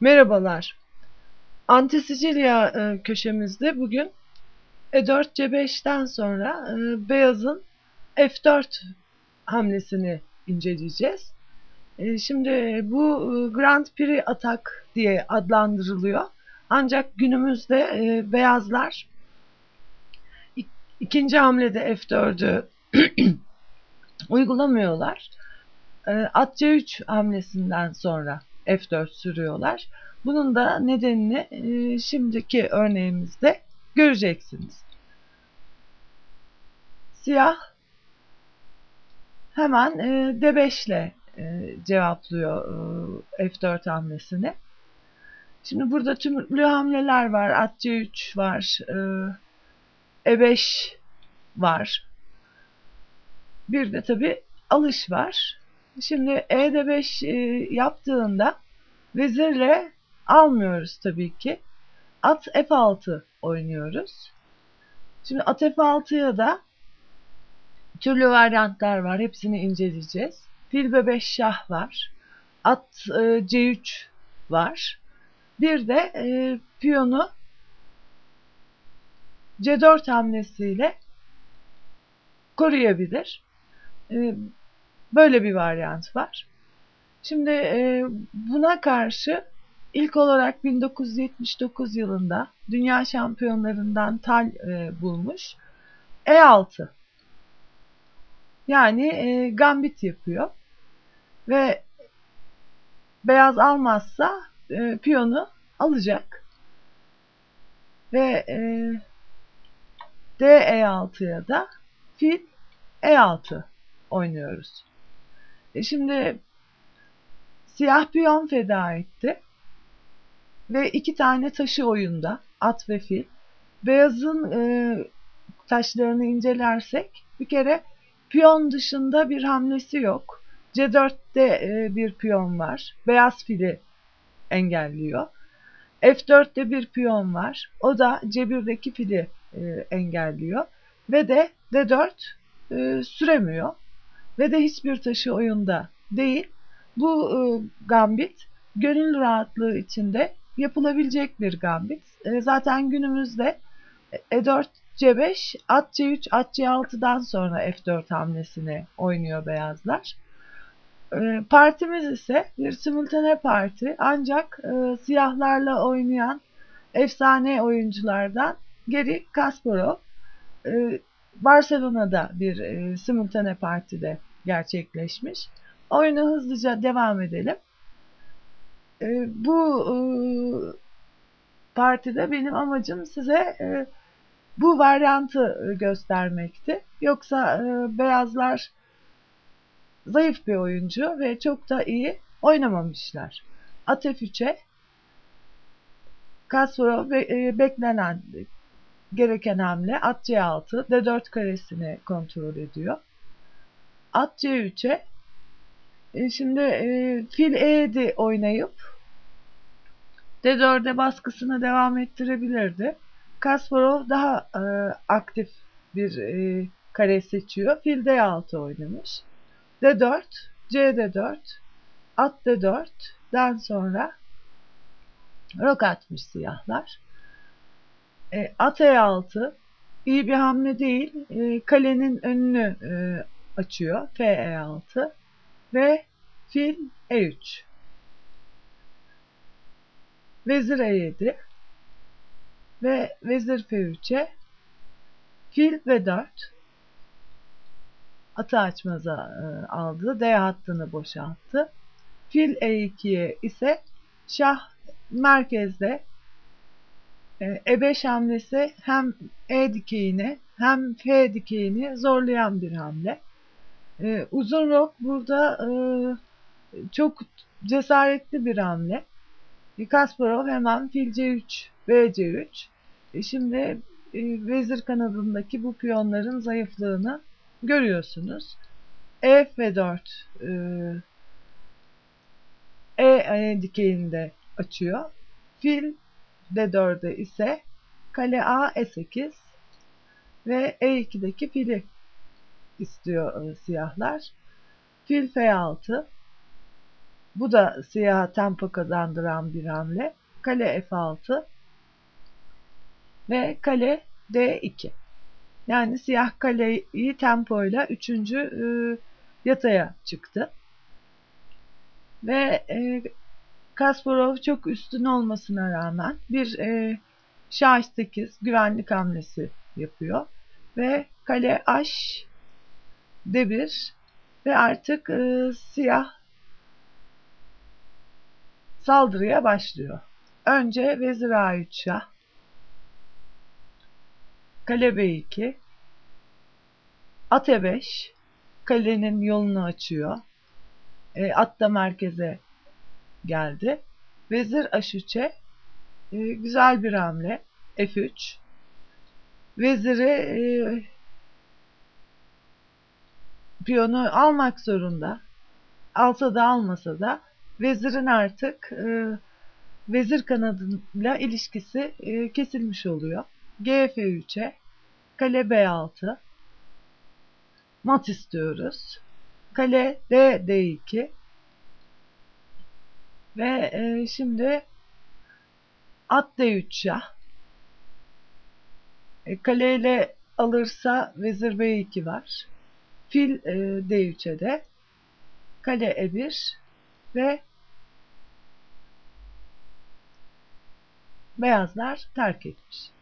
Merhabalar. Anti-Sicilya köşemizde bugün E4 C5'ten sonra Beyaz'ın F4 hamlesini inceleyeceğiz. Şimdi bu Grand Prix atak diye adlandırılıyor. Ancak günümüzde Beyazlar ikinci hamlede F4'ü uygulamıyorlar. At C3 hamlesinden sonra F4 sürüyorlar. Bunun da nedenini şimdiki örneğimizde göreceksiniz. Siyah hemen D5 ile cevaplıyor F4 hamlesini. Şimdi burada tümlü hamleler var. At C3 var. E5 var. Bir de tabii alış var. Şimdi E5 yaptığında vezirle almıyoruz tabii ki. At F6 oynuyoruz. Şimdi at F6'ya da türlü varyantlar var. Hepsini inceleyeceğiz. Fil B5 şah var. At C3 var. Bir de piyonu C4 hamlesiyle koruyabilir. Böyle bir varyant var. Şimdi buna karşı ilk olarak 1979 yılında dünya şampiyonlarından Tal bulmuş E6. Yani gambit yapıyor ve beyaz almazsa piyonu alacak ve D E6'ya da fil E6 oynuyoruz. Şimdi siyah piyon feda etti ve iki tane taşı oyunda at ve fil. Beyazın taşlarını incelersek bir kere piyon dışında bir hamlesi yok. C4'te bir piyon var. Beyaz fili engelliyor. F4'te bir piyon var. O da C1'deki fili engelliyor. Ve de D4 süremiyor. Ve de hiçbir taşı oyunda değil. Bu gambit gönül rahatlığı içinde yapılabilecek bir gambit. Zaten günümüzde E4 C5, at C3, at C6'dan sonra F4 hamlesini oynuyor beyazlar. Partimiz ise bir simultane parti ancak siyahlarla oynayan efsane oyunculardan Garry Kasparov Barcelona'da bir simultane partide gerçekleşmiş. Oyuna hızlıca devam edelim. Bu partide benim amacım size bu varyantı göstermekti. Yoksa beyazlar zayıf bir oyuncu ve çok da iyi oynamamışlar. At F3'e Kasparov beklenen gereken hamle at C6, D4 karesini kontrol ediyor. At C3'e şimdi fil E7 oynayıp D4'e baskısını devam ettirebilirdi. Kasparov daha aktif bir kare seçiyor. Fil D6 oynamış. D4, CD4, at D4'den sonra rok atmış siyahlar. At E6 iyi bir hamle değil. Kalenin önünü açıyor. F E6 ve fil E3. Vezir E7 ve vezir F3'e fil B4 atı açmaza aldı. D hattını boşalttı. Fil E2'ye ise şah merkezde E5 hamlesi hem E dikeyini hem F dikeyini zorlayan bir hamle. Uzun rok burada çok cesaretli bir hamle. Kasparov hemen fil C3, B C3. Şimdi vezir kanadındaki bu piyonların zayıflığını görüyorsunuz. E F4 E dikeyinde açıyor. Fil D4'e ise kale A E8 ve E2'deki fili istiyor siyahlar. Fil F6 Bu da siyaha tempo kazandıran bir hamle. Kale F6 ve kale D2. Yani siyah kaleyi tempoyla 3. yataya çıktı. Ve Kasparov çok üstün olmasına rağmen bir şah 8 güvenlik hamlesi yapıyor. Ve kale H D1 ve artık siyah saldırıya başlıyor. Önce vezir A3 şah, kale B2, at E5, kalenin yolunu açıyor. At da merkeze geldi. Vezir H3'e güzel bir hamle. F3. Veziri piyonu almak zorunda. Alsa da almasa da vezirin artık vezir kanadıyla ilişkisi kesilmiş oluyor. G-F3'e kale B6 mat istiyoruz. Kale D-D2 ve şimdi at D3 şah. Kaleyle alırsa vezir B2 var. Fil D3'e de kale E1 ve beyazlar terk etmiş.